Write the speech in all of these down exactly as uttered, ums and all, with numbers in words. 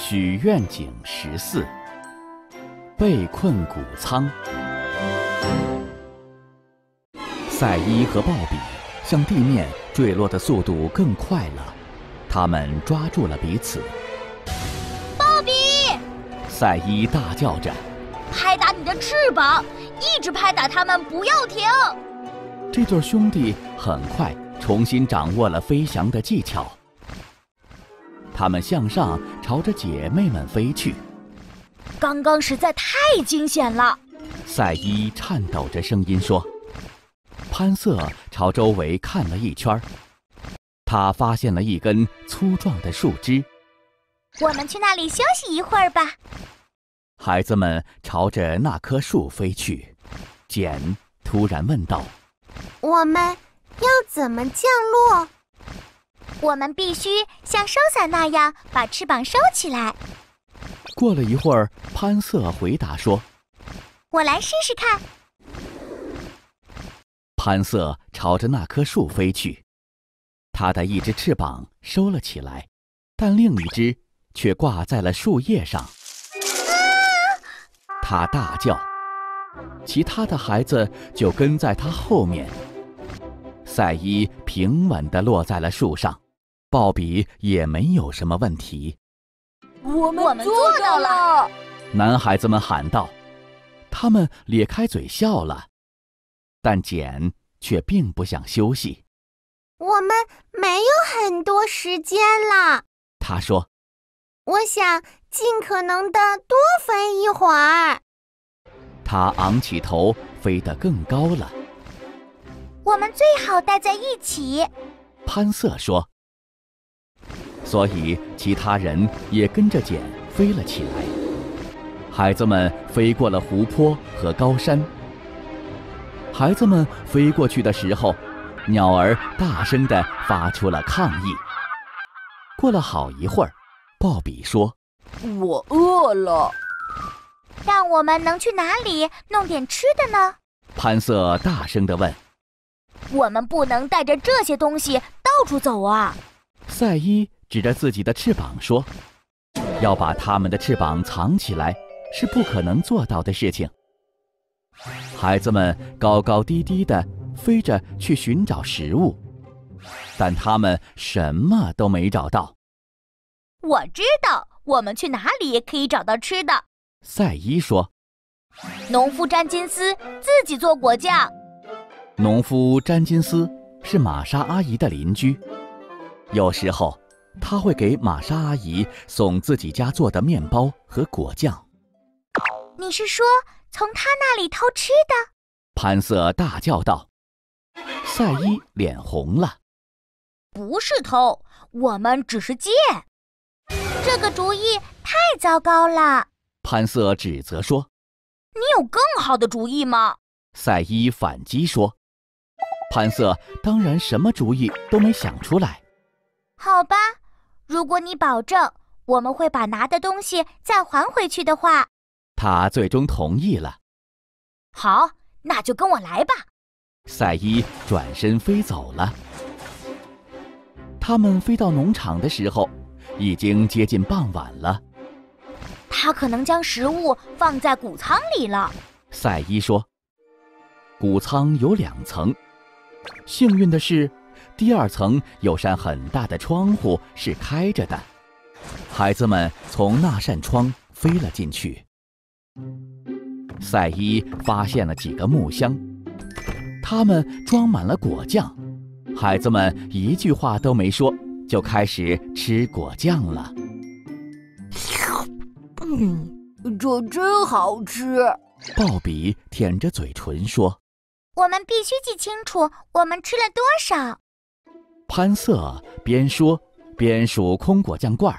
许愿井十四，被困谷仓。赛伊和鲍比向地面坠落的速度更快了，他们抓住了彼此。 鲍比！ 赛伊大叫着， 拍打你的翅膀，一直拍打它们，不要停！ 这对兄弟很快重新掌握了飞翔的技巧。他们向上朝着姐妹们飞去。 刚刚实在太惊险了， 赛伊颤抖着声音说。潘瑟朝周围看了一圈，他发现了一根粗壮的树枝。 我们去那里休息一会儿吧。 孩子们朝着那棵树飞去。简突然问道： 我们要怎么降落？ 我们必须像收伞那样把翅膀收起来。 过了一会儿，潘瑟回答说： 我来试试看。 潘瑟朝着那棵树飞去，他的一只翅膀收了起来，但另一只却挂在了树叶上。他大叫，其他的孩子就跟在他后面。赛伊平稳地落在了树上，鲍比也没有什么问题。 我们做到了！ 男孩子们喊道，他们咧开嘴笑了。但简却并不想休息。 我们没有很多时间了， 他说。 我想尽可能的多飞一会儿。 他昂起头，飞得更高了。 我们最好待在一起， 潘瑟说。所以其他人也跟着简飞了起来。孩子们飞过了湖泊和高山。孩子们飞过去的时候，鸟儿大声地发出了抗议。过了好一会儿，鲍比说： 我饿了。 但我们能去哪里弄点吃的呢？ 潘瑟大声地问。 我们不能带着这些东西到处走啊！ 赛伊指着自己的翅膀说：要把他们的翅膀藏起来是不可能做到的事情。孩子们高高低低地飞着去寻找食物，但他们什么都没找到。 我知道我们去哪里可以找到吃的。 赛伊说： 农夫詹金斯自己做果酱。 农夫詹金斯是玛莎阿姨的邻居，有时候他会给玛莎阿姨送自己家做的面包和果酱。 你是说从他那里偷吃的？ 潘瑟大叫道。赛伊脸红了。 不是偷，我们只是借。这个主意太糟糕了， 潘瑟指责说。 你有更好的主意吗？ 赛伊反击说。潘瑟当然什么主意都没想出来。 好吧，如果你保证我们会把拿的东西再还回去的话。 他最终同意了。 好，那就跟我来吧。 赛伊转身飞走了。他们飞到农场的时候，已经接近傍晚了。 他可能将食物放在谷仓里了。 赛伊说。谷仓有两层，幸运的是，第二层有扇很大的窗户是开着的。孩子们从那扇窗飞了进去。赛伊发现了几个木箱，它们装满了果酱。孩子们一句话都没说，就开始吃果酱了。 嗯，这真好吃。 鲍比舔着嘴唇说。 我们必须记清楚我们吃了多少。 潘瑟边说边数空果酱罐。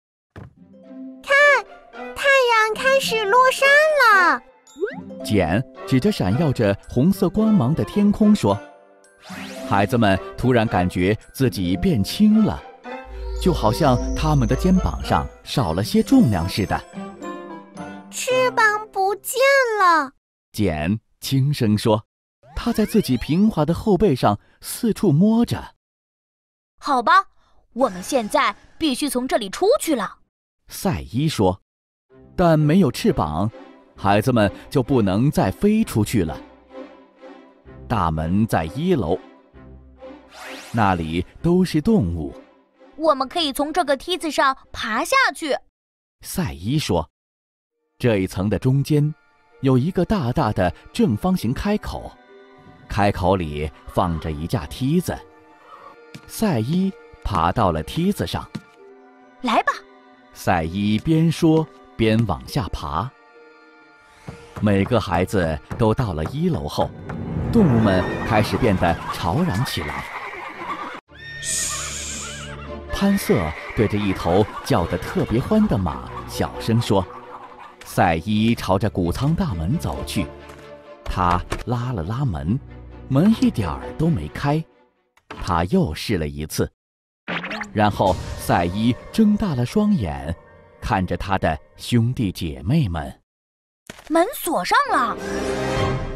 看，太阳开始落山了。 简指着闪耀着红色光芒的天空说。孩子们突然感觉自己变轻了，就好像他们的肩膀上少了些重量似的。 翅膀不见了。 简轻声说。他在自己平滑的后背上四处摸着。 好吧，我们现在必须从这里出去了。 赛伊说，但没有翅膀，孩子们就不能再飞出去了。大门在一楼，那里都是动物。 我们可以从这个梯子上爬下去。 赛伊说，这一层的中间有一个大大的正方形开口，开口里放着一架梯子。赛伊爬到了梯子上。 来吧， 赛伊边说边往下爬。每个孩子都到了一楼后，动物们开始变得吵嚷起来。嘘，潘瑟对着一头叫得特别欢的马小声说。赛伊朝着谷仓大门走去，他拉了拉门，门一点儿都没开。他又试了一次，然后赛伊睁大了双眼，看着他的兄弟姐妹们。 门锁上了。